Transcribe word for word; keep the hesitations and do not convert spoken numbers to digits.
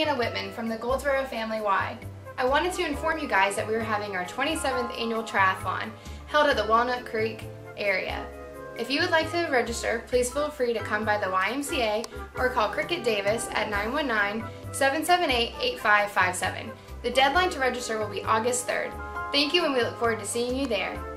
Brianna Whitman from the Goldsboro Family Y. I wanted to inform you guys that we are having our twenty-seventh annual triathlon held at the Walnut Creek area. If you would like to register, please feel free to come by the Y M C A or call Cricket Davis at nine one nine, seven seven eight, eight five five seven. The deadline to register will be August third. Thank you, and we look forward to seeing you there.